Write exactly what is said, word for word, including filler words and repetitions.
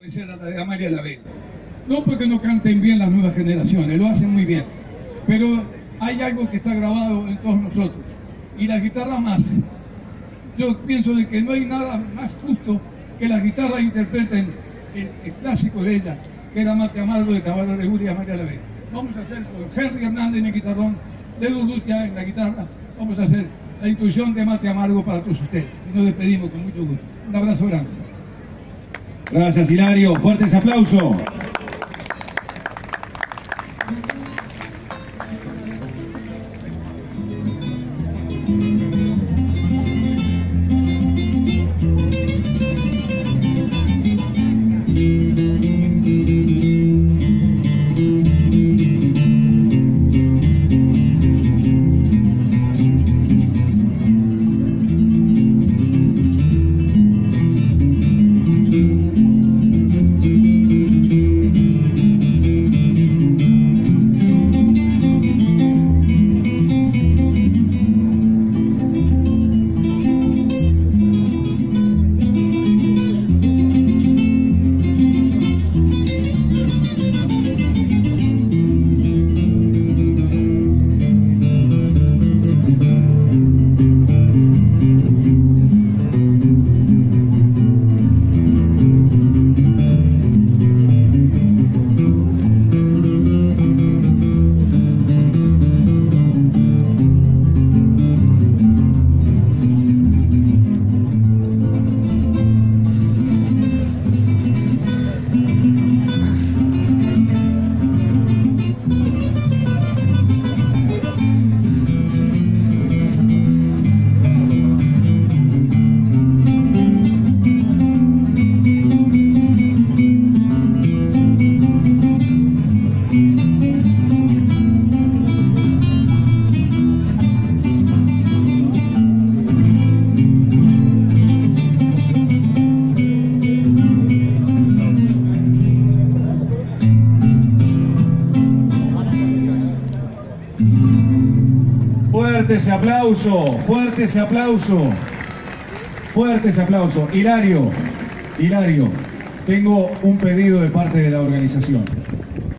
La de Amalia La Vega. No porque no canten bien las nuevas generaciones, lo hacen muy bien, pero hay algo que está grabado en todos nosotros, y la guitarra más. Yo pienso de que no hay nada más justo que las guitarras interpreten el, el clásico de ella, que era Mate Amargo de Caballo de Julia y Amalia La Vega. Vamos a hacer con Henry Hernández en el guitarrón, Dedo Lucia en la guitarra, vamos a hacer la inclusión de Mate Amargo para todos ustedes. Y nos despedimos con mucho gusto. Un abrazo grande. Gracias, Hilario. Fuertes aplausos. Fuerte ese aplauso, fuerte ese aplauso, fuerte ese aplauso. Hilario, Hilario, tengo un pedido de parte de la organización.